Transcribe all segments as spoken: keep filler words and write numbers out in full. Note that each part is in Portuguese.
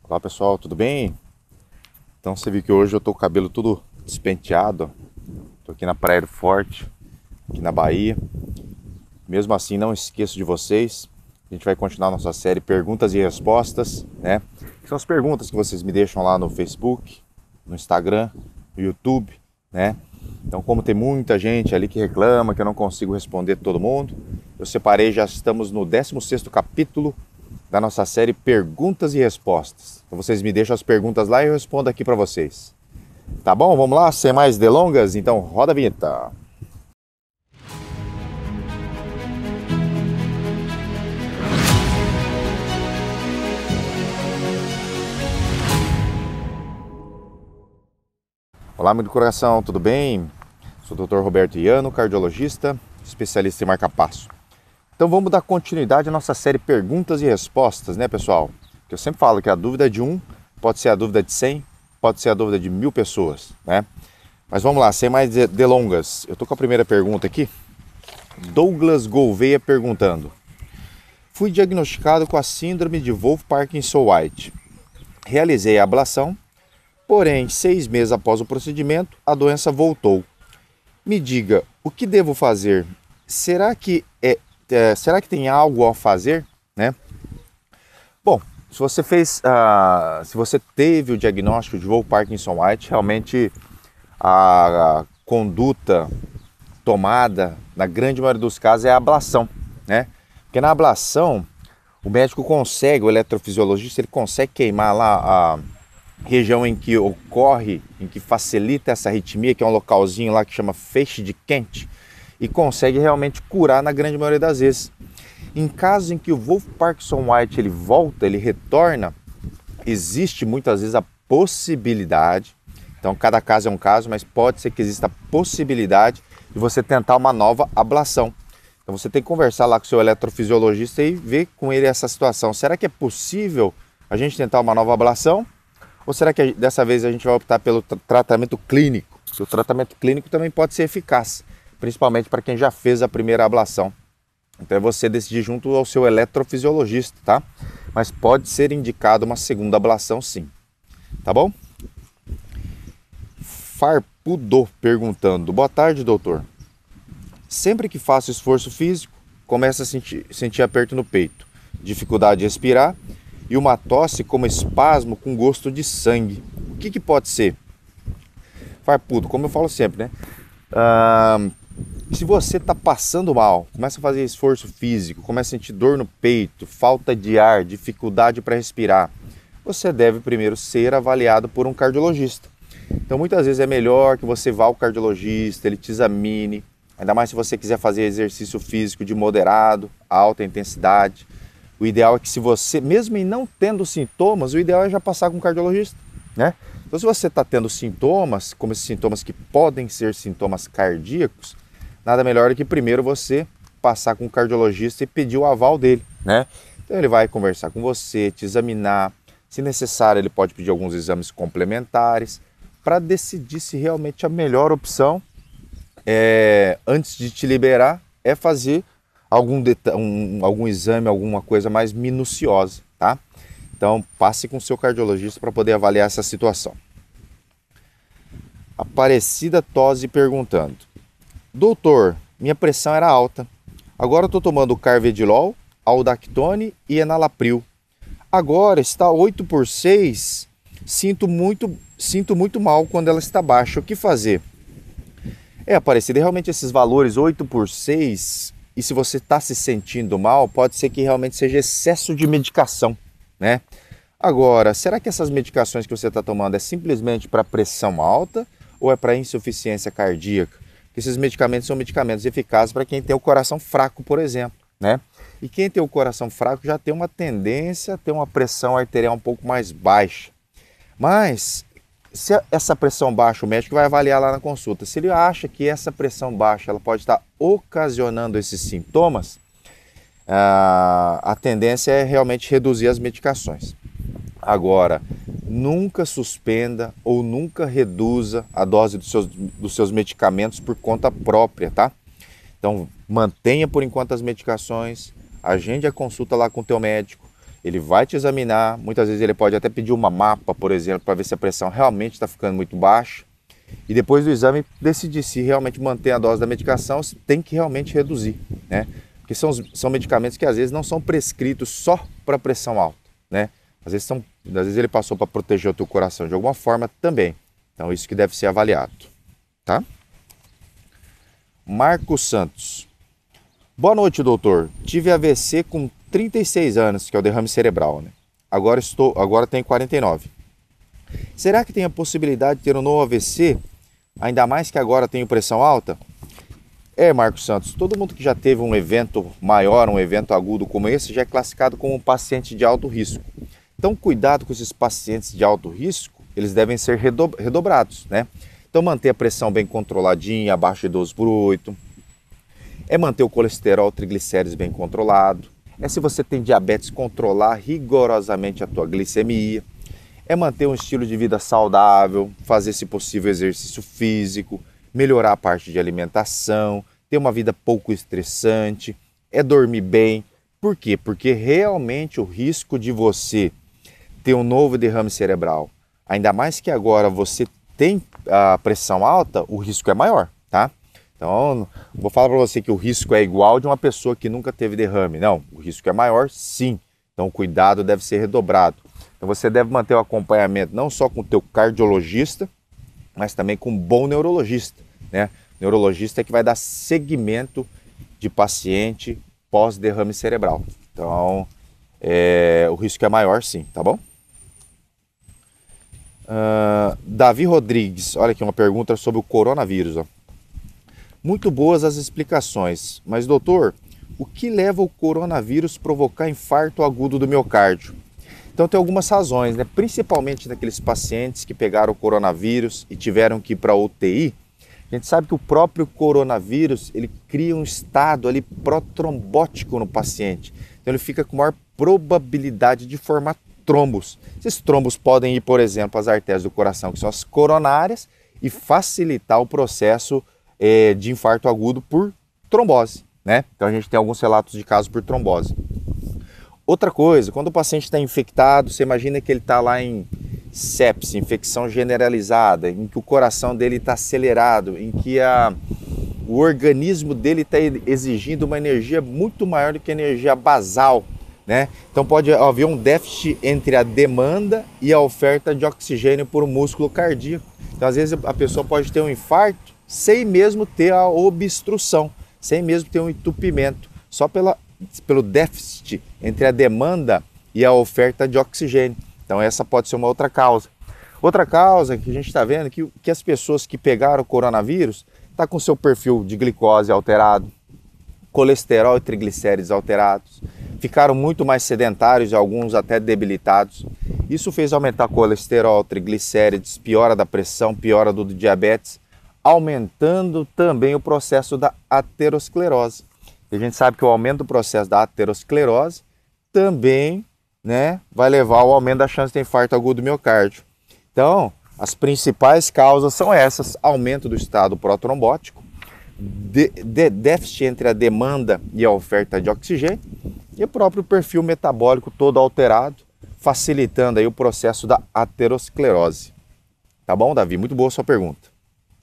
Olá pessoal, tudo bem? Então você viu que hoje eu tô com o cabelo tudo despenteado. Tô aqui na Praia do Forte, aqui na Bahia. Mesmo assim, não esqueço de vocês. A gente vai continuar nossa série Perguntas e Respostas, né? São as perguntas que vocês me deixam lá no Facebook, no Instagram, no YouTube, né? Então, como tem muita gente ali que reclama que eu não consigo responder todo mundo, eu separei, já estamos no décimo sexto capítulo da nossa série Perguntas e Respostas. Então vocês me deixam as perguntas lá e eu respondo aqui para vocês. Tá bom? Vamos lá? Sem mais delongas? Então roda a vinheta. Olá, meu coração, tudo bem? Sou o doutor Roberto Iano, cardiologista, especialista em marca-passo. Então vamos dar continuidade à nossa série Perguntas e Respostas, né, pessoal? Que eu sempre falo que a dúvida de um pode ser a dúvida de cem, pode ser a dúvida de mil pessoas, né? Mas vamos lá, sem mais delongas. Eu tô com a primeira pergunta aqui. Douglas Gouveia perguntando: fui diagnosticado com a síndrome de Wolff-Parkinson-White. Realizei a ablação, porém, seis meses após o procedimento, a doença voltou. Me diga, o que devo fazer? Será que é É, será que tem algo a fazer, né? Bom, se você fez, uh, se você teve o diagnóstico de Wolff-Parkinson-White, realmente a, a conduta tomada, na grande maioria dos casos, é a ablação, né? Porque na ablação, o médico consegue, o eletrofisiologista, ele consegue queimar lá a região em que ocorre, em que facilita essa arritmia, que é um localzinho lá que chama feixe de Kent, e consegue realmente curar na grande maioria das vezes. Em casos em que o Wolff-Parkinson-White ele volta, ele retorna, existe muitas vezes a possibilidade, então cada caso é um caso, mas pode ser que exista a possibilidade de você tentar uma nova ablação. Então você tem que conversar lá com o seu eletrofisiologista e ver com ele essa situação. Será que é possível a gente tentar uma nova ablação? Ou será que dessa vez a gente vai optar pelo tratamento clínico? O tratamento clínico também pode ser eficaz, principalmente para quem já fez a primeira ablação. Então é você decidir junto ao seu eletrofisiologista, tá? Mas pode ser indicado uma segunda ablação sim, tá bom? Farpudo perguntando: boa tarde, doutor. Sempre que faço esforço físico, começo a sentir, sentir aperto no peito, dificuldade de respirar e uma tosse como espasmo com gosto de sangue. O que que pode ser? Farpudo, como eu falo sempre, né? Ah, se você está passando mal, começa a fazer esforço físico, começa a sentir dor no peito, falta de ar, dificuldade para respirar, você deve primeiro ser avaliado por um cardiologista. Então muitas vezes é melhor que você vá ao cardiologista, ele te examine, ainda mais se você quiser fazer exercício físico de moderado, alta intensidade. O ideal é que se você, mesmo em não tendo sintomas, o ideal é já passar com um cardiologista, né? Então se você está tendo sintomas, como esses sintomas que podem ser sintomas cardíacos, nada melhor do que primeiro você passar com o cardiologista e pedir o aval dele, né? Então ele vai conversar com você, te examinar, se necessário ele pode pedir alguns exames complementares para decidir se realmente a melhor opção é, antes de te liberar é fazer algum, um, algum exame, alguma coisa mais minuciosa, tá? Então passe com o seu cardiologista para poder avaliar essa situação. Aparecida Tosi perguntando: doutor, minha pressão era alta. Agora eu estou tomando Carvedilol, Aldactone e Enalapril. Agora está oito por seis. Sinto muito, sinto muito mal quando ela está baixa. O que fazer? É, Aparecida, realmente esses valores oito por seis, e se você está se sentindo mal, pode ser que realmente seja excesso de medicação, né? Agora, será que essas medicações que você está tomando é simplesmente para pressão alta ou é para insuficiência cardíaca? Porque esses medicamentos são medicamentos eficazes para quem tem o coração fraco, por exemplo, né? E quem tem o coração fraco já tem uma tendência a ter uma pressão arterial um pouco mais baixa. Mas, se essa pressão baixa, o médico vai avaliar lá na consulta. Se ele acha que essa pressão baixa ela pode estar ocasionando esses sintomas, a tendência é realmente reduzir as medicações. Agora, nunca suspenda ou nunca reduza a dose dos seus, dos seus medicamentos por conta própria, tá? Então, mantenha por enquanto as medicações, agende a consulta lá com o teu médico ele vai te examinar, muitas vezes ele pode até pedir uma mapa, por exemplo, para ver se a pressão realmente está ficando muito baixa. E depois do exame, decidir se realmente mantém a dose da medicação ou se tem que realmente reduzir, né? Porque são, são medicamentos que às vezes não são prescritos só para pressão alta, né? Às vezes, são, às vezes ele passou para proteger o teu coração de alguma forma também. Então isso que deve ser avaliado, tá? Marcos Santos. Boa noite, doutor. Tive A V C com trinta e seis anos, que é o derrame cerebral, né? Agora, estou, agora tenho quarenta e nove. Será que tem a possibilidade de ter um novo A V C? Ainda mais que agora tenho pressão alta? É, Marcos Santos, todo mundo que já teve um evento maior, um evento agudo como esse, já é classificado como um paciente de alto risco. Então, cuidado com esses pacientes de alto risco, eles devem ser redobrados, né? Então, manter a pressão bem controladinha, abaixo de doze por oito. É manter o colesterol, triglicéridos bem controlado. É, se você tem diabetes, controlar rigorosamente a tua glicemia. É manter um estilo de vida saudável, fazer, se possível, exercício físico, melhorar a parte de alimentação, ter uma vida pouco estressante, é dormir bem. Por quê? Porque realmente o risco de você ter um novo derrame cerebral, ainda mais que agora você tem a pressão alta, o risco é maior, tá? Então, vou falar para você que o risco é igual de uma pessoa que nunca teve derrame. Não, o risco é maior, sim. Então, o cuidado deve ser redobrado. Então, você deve manter o acompanhamento não só com o teu cardiologista, mas também com um bom neurologista, né? O neurologista é que vai dar seguimento de paciente pós-derrame cerebral. Então, é, o risco é maior, sim, tá bom? Uh, Davi Rodrigues, olha aqui uma pergunta sobre o coronavírus, ó. Muito boas as explicações, mas doutor, o que leva o coronavírus a provocar infarto agudo do miocárdio? Então tem algumas razões, né? Principalmente naqueles pacientes que pegaram o coronavírus e tiveram que ir para a U T I. A gente sabe que o próprio coronavírus, ele cria um estado ali protrombótico no paciente. Então ele fica com maior probabilidade de formar trombos. Esses trombos podem ir, por exemplo, às artérias do coração, que são as coronárias, e facilitar o processo é, de infarto agudo por trombose, né? Então a gente tem alguns relatos de casos por trombose. Outra coisa, quando o paciente está infectado, você imagina que ele está lá em sepse, infecção generalizada, em que o coração dele está acelerado, em que a, o organismo dele está exigindo uma energia muito maior do que a energia basal, né? Então pode haver um déficit entre a demanda e a oferta de oxigênio por um músculo cardíaco. Então às vezes a pessoa pode ter um infarto sem mesmo ter a obstrução, sem mesmo ter um entupimento, só pela, pelo déficit entre a demanda e a oferta de oxigênio. Então essa pode ser uma outra causa. Outra causa que a gente está vendo é que, que as pessoas que pegaram o coronavírus estão com seu perfil de glicose alterado, colesterol e triglicéridos alterados, ficaram muito mais sedentários e alguns até debilitados. Isso fez aumentar colesterol, triglicéridos, piora da pressão, piora do diabetes, aumentando também o processo da aterosclerose. E a gente sabe que o aumento do processo da aterosclerose também, né, vai levar ao aumento da chance de infarto agudo do miocárdio. Então, as principais causas são essas: aumento do estado protrombótico, de, de, déficit entre a demanda e a oferta de oxigênio e o próprio perfil metabólico todo alterado, facilitando aí o processo da aterosclerose. Tá bom, Davi? Muito boa a sua pergunta.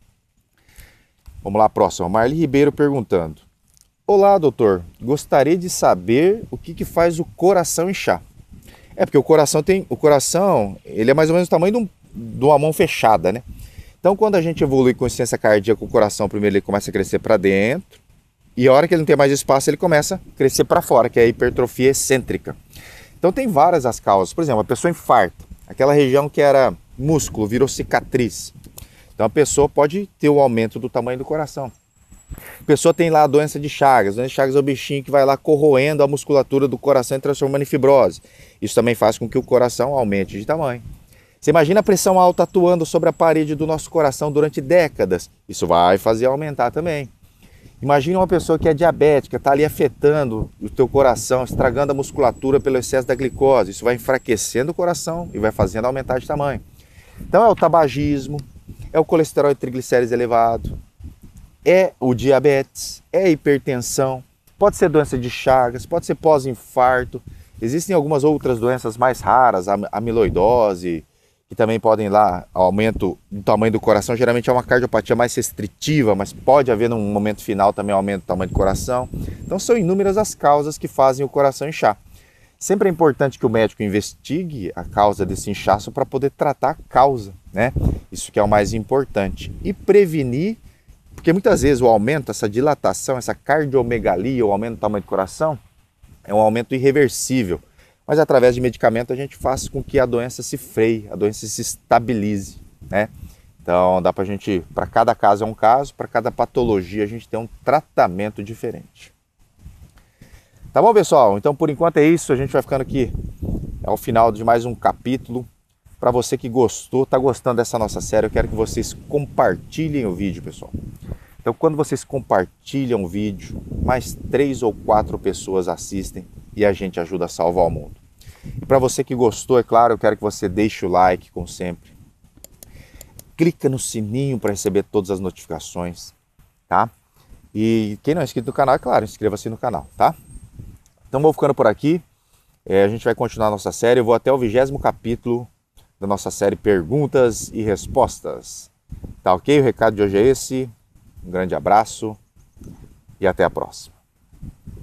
Vamos lá, próxima. Marli Ribeiro perguntando: olá, doutor, gostaria de saber o que, que faz o coração inchar. É porque o coração tem, o coração, ele é mais ou menos o tamanho de, um, de uma mão fechada, né? Então, quando a gente evolui com insuficiência cardíaca, o coração primeiro ele começa a crescer para dentro e a hora que ele não tem mais espaço, ele começa a crescer para fora, que é a hipertrofia excêntrica. Então, tem várias as causas. Por exemplo, a pessoa infarta, aquela região que era músculo virou cicatriz. Então, a pessoa pode ter o aumento do tamanho do coração. A pessoa tem lá a doença de Chagas. A doença de Chagas é o bichinho que vai lá corroendo a musculatura do coração e transformando em fibrose. Isso também faz com que o coração aumente de tamanho. Você imagina a pressão alta atuando sobre a parede do nosso coração durante décadas. Isso vai fazer aumentar também. Imagina uma pessoa que é diabética, está ali afetando o teu coração, estragando a musculatura pelo excesso da glicose. Isso vai enfraquecendo o coração e vai fazendo aumentar de tamanho. Então é o tabagismo, é o colesterol e triglicéridos elevado, é o diabetes, é a hipertensão, pode ser doença de Chagas, pode ser pós-infarto. Existem algumas outras doenças mais raras, a amiloidose, que também podem lá, aumento do tamanho do coração, geralmente é uma cardiopatia mais restritiva, mas pode haver num momento final também aumento do tamanho do coração. Então são inúmeras as causas que fazem o coração inchar. Sempre é importante que o médico investigue a causa desse inchaço para poder tratar a causa, né? Isso que é o mais importante. E prevenir, porque muitas vezes o aumento, essa dilatação, essa cardiomegalia, o aumento do tamanho do coração, é um aumento irreversível. Mas através de medicamento a gente faz com que a doença se freie, a doença se estabilize, né? Então dá pra gente, para cada caso é um caso, para cada patologia a gente tem um tratamento diferente. Tá bom, pessoal? Então por enquanto é isso, a gente vai ficando aqui ao final de mais um capítulo. Para você que gostou, tá gostando dessa nossa série, eu quero que vocês compartilhem o vídeo, pessoal. Então quando vocês compartilham o vídeo, mais três ou quatro pessoas assistem e a gente ajuda a salvar o mundo. E para você que gostou, é claro, eu quero que você deixe o like, como sempre. Clica no sininho para receber todas as notificações, tá? E quem não é inscrito no canal, é claro, inscreva-se no canal, tá? Então vou ficando por aqui, é, a gente vai continuar a nossa série, eu vou até o vigésimo capítulo da nossa série Perguntas e Respostas. Tá ok? O recado de hoje é esse, um grande abraço e até a próxima.